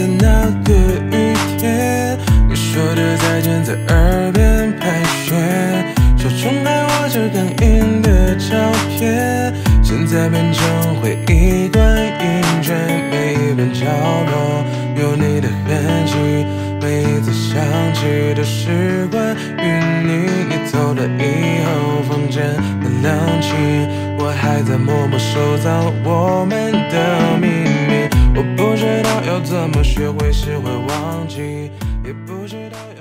的那个雨天，你说的再见在耳边盘旋，手中还握着感应的照片，现在变成回忆短音卷，每一段角落有你的痕迹，每一次想起都是关于你走了以后房间的冷清，我还在默默收藏我们的秘密，我不知道要怎么学会是会忘记，也不知道